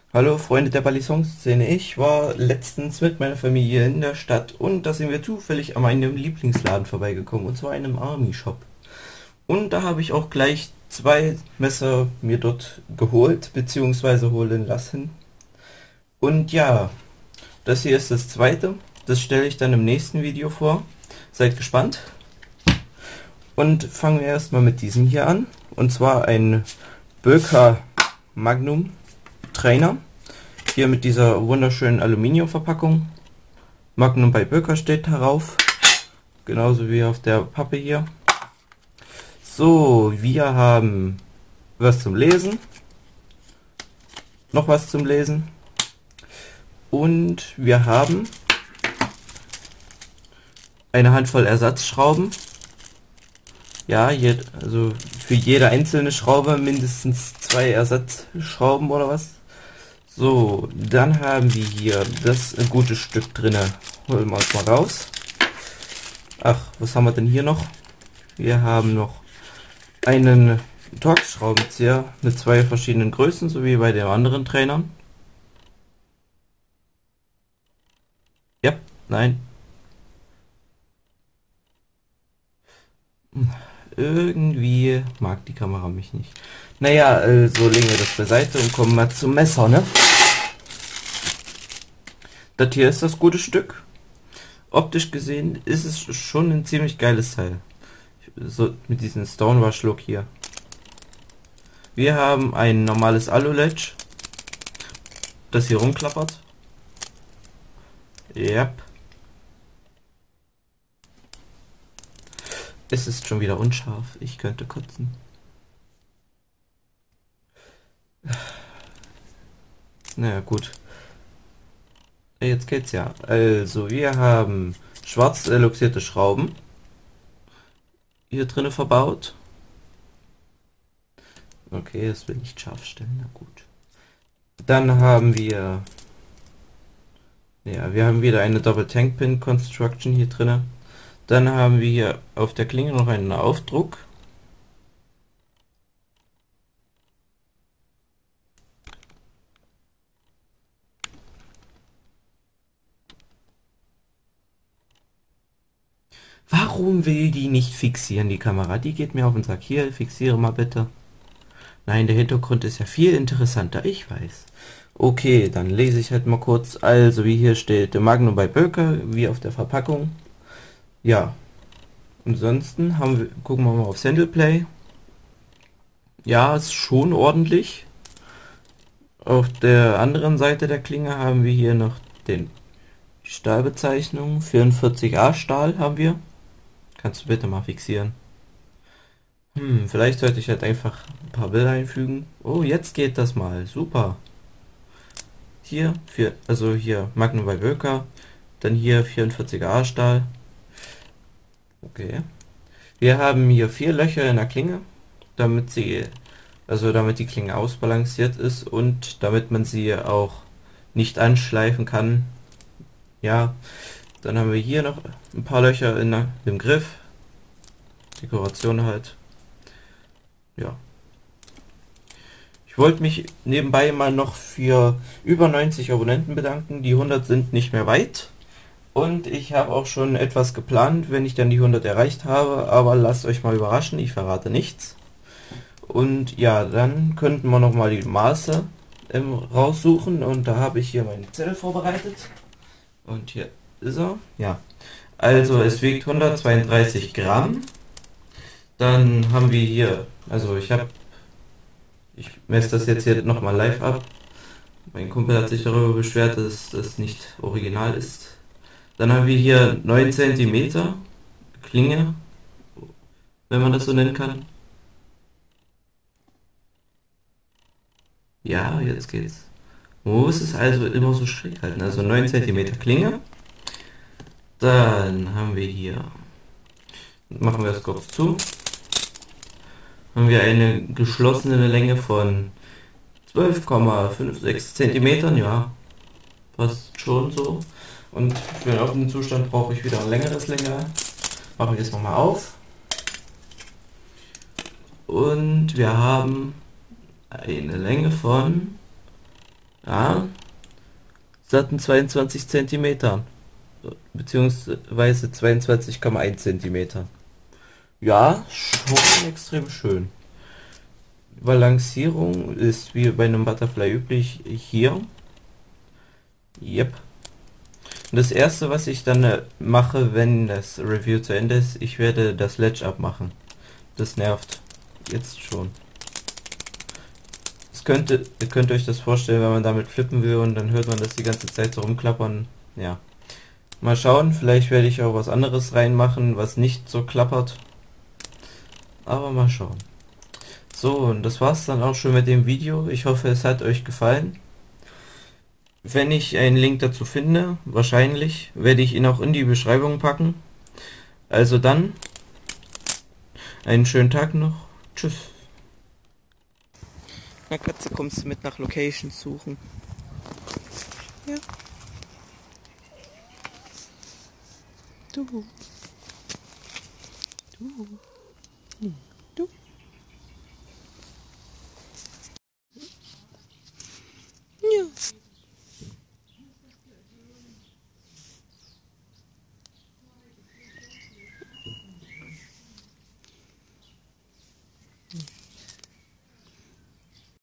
Hallo Freunde der Balisong-Szene, ich war letztens mit meiner Familie in der Stadt und da sind wir zufällig an meinem Lieblingsladen vorbeigekommen, und zwar einem Army-Shop. Und da habe ich auch gleich zwei Messer mir dort geholt bzw. holen lassen. Und ja, das hier ist das zweite, das stelle ich dann im nächsten Video vor. Seid gespannt. Und fangen wir erstmal mit diesem hier an, und zwar ein Böker Magnum Trainer. Hier mit dieser wunderschönen Aluminiumverpackung. Magnum bei Böker steht darauf. Genauso wie auf der Pappe hier. So, wir haben was zum Lesen. Noch was zum Lesen. Und wir haben eine Handvoll Ersatzschrauben. Ja, also für jede einzelne Schraube mindestens zwei Ersatzschrauben oder was. So, dann haben wir hier das ein gutes Stück drinne. Holen wir uns mal raus. Ach, was haben wir denn hier noch? Wir haben noch einen Torx-Schraubenzieher mit zwei verschiedenen Größen, so wie bei den anderen Trainern. Ja, nein. Irgendwie mag die Kamera mich nicht. Naja, also legen wir das beiseite und kommen mal zum Messer, ne? Das hier ist das gute Stück. Optisch gesehen ist es schon ein ziemlich geiles Teil. So mit diesem Stonewash-Look hier. Wir haben ein normales Alu-Ledge, das hier rumklappert. Yep. Es ist schon wieder unscharf. Ich könnte kotzen. Naja, gut. Jetzt geht's ja. Also, wir haben schwarz luxierte Schrauben hier drinne verbaut. Okay, das will nicht scharf stellen. Na gut. Dann haben wir... Ja, wir haben wieder eine Double Tank Pin Construction hier drinne. Dann haben wir hier auf der Klinge noch einen Aufdruck. Warum will die nicht fixieren, die Kamera? Die geht mir auf den Sack. Hier, fixiere mal bitte. Nein, der Hintergrund ist ja viel interessanter, ich weiß. Okay, dann lese ich halt mal kurz. Also, wie hier steht, der Magnum bei Böker, wie auf der Verpackung. Ja, ansonsten gucken wir mal auf Handleplay. Ja, ist schon ordentlich. Auf der anderen Seite der Klinge haben wir hier noch die Stahlbezeichnung. 44A Stahl haben wir. Kannst du bitte mal fixieren? Vielleicht sollte ich halt einfach ein paar Bilder einfügen. Oh, jetzt geht das mal. Super. Hier, also hier Magnum bei Böker. Dann hier 44A Stahl. Okay. Wir haben hier 4 Löcher in der Klinge, damit die Klinge ausbalanciert ist und damit man sie auch nicht anschleifen kann. Ja, dann haben wir hier noch ein paar Löcher im Griff. Dekoration halt. Ja. Ich wollte mich nebenbei mal noch für über 90 Abonnenten bedanken. Die 100 sind nicht mehr weit. Und ich habe auch schon etwas geplant, wenn ich dann die 100 erreicht habe. Aber lasst euch mal überraschen, ich verrate nichts. Und ja, dann könnten wir noch mal die Maße raussuchen. Und da habe ich hier meinen Zettel vorbereitet. Und hier ist er. Ja. Also es wiegt 132 Gramm. Dann haben wir hier, also ich messe das jetzt hier nochmal live ab. Mein Kumpel hat sich darüber beschwert, dass das nicht original ist. Dann haben wir hier 9 cm Klinge, wenn man das so nennen kann. Ja, jetzt geht's. Man muss es also immer so schräg halten. Also 9 cm Klinge. Dann haben wir hier, machen wir das kurz zu, haben wir eine geschlossene Länge von 12,56 cm. Ja, passt schon so. Und für den offenen Zustand brauche ich wieder ein längeres Länger. Machen wir es nochmal auf. Und wir haben eine Länge von Ja, satten 22 Zentimetern. Beziehungsweise 22,1 Zentimeter. Ja, schon extrem schön. Balancierung ist wie bei einem Butterfly üblich hier. Yep. Und das erste, was ich dann mache, wenn das Review zu Ende ist, ich werde das Ledge abmachen. Das nervt. Jetzt schon. Ihr könnt euch das vorstellen, wenn man damit flippen will und dann hört man das die ganze Zeit so rumklappern. Ja. Mal schauen, vielleicht werde ich auch was anderes reinmachen, was nicht so klappert. Aber mal schauen. So, und das war's dann auch schon mit dem Video. Ich hoffe, es hat euch gefallen. Wenn ich einen Link dazu finde, wahrscheinlich, werde ich ihn auch in die Beschreibung packen. Also dann, einen schönen Tag noch. Tschüss. Na Katze, kommst du mit nach Locations suchen? Ja. Du. Du. Du.